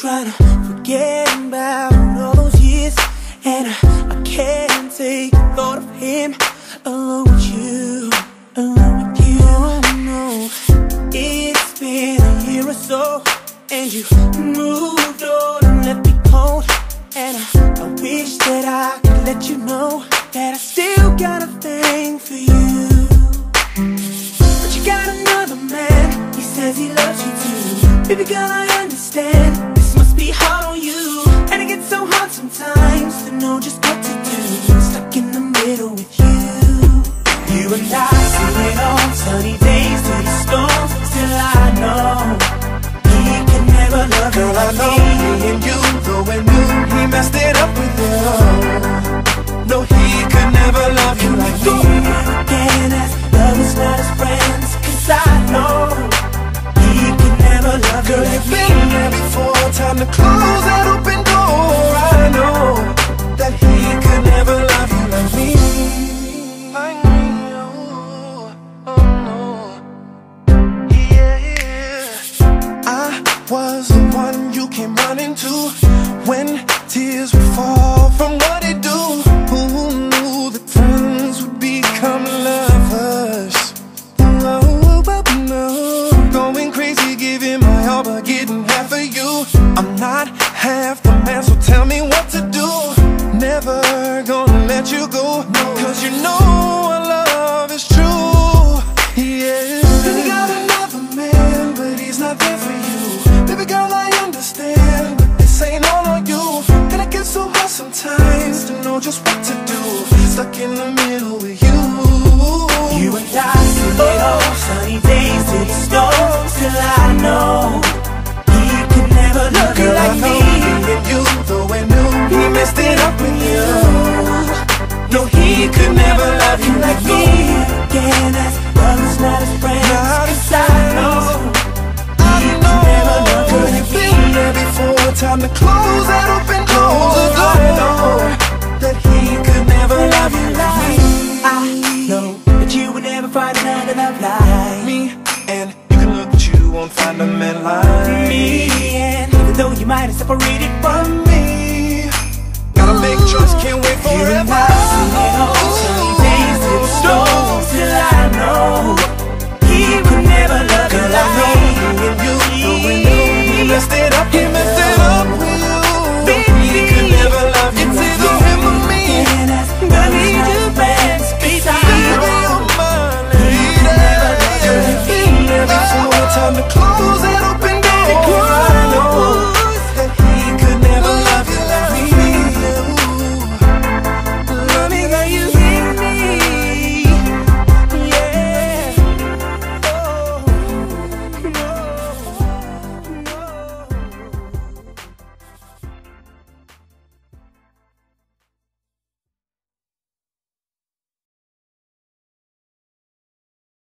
trying to forget about all those years, and I can't take the thought of him alone with you, alone with you. No, it's been a year or so, and you moved on and left me cold. And I wish that I could let you know that I still got a thing for you. But you got another man, he says he loves you too. Baby girl, I understand, this must be hard on you. And it gets so hard sometimes to know just what to do. Stuck in the middle with you. You and I singing on sunny days to the storms. Still I know he can never love you. Girl, I know me and you, though we knew he messed it up with you. No, he could never love you like me. Again, as lovers, not as friends, 'cause I know he can never love you. Girl, you've been there before, time to close that open door. I know that he could never love you like me. Like me, oh, oh no. Yeah, I was the one you came running to when tears would fall from what he do. Who knew that friends would become lovers? Oh, but no, going crazy, giving my all but getting half of you. I'm not half the man, so tell me what to do. Never gonna let you go, no, 'cause you know our love is true. Yeah, baby, got another man, but he's not there for you. Baby girl, I understand, but this ain't all on you. And it gets so hard sometimes to know just what to do. Stuck in the middle with you. You and I singing on sunny days to the storms. Still I know he could never love you like me. And you, though we knew he messed it up with you. No, he could never love you like me. Again, as brothers, not as friends, 'cause I know he could never love you girl, like you've me. been there before, time to close that open door. I know that he could never love you like me. I know that you would never find another love like Me, and you can look, but you won't find a man like me. And even though you might have separated from me, gotta make a choice, can't wait you and forever. I singing on sunny days to the storms. Till I know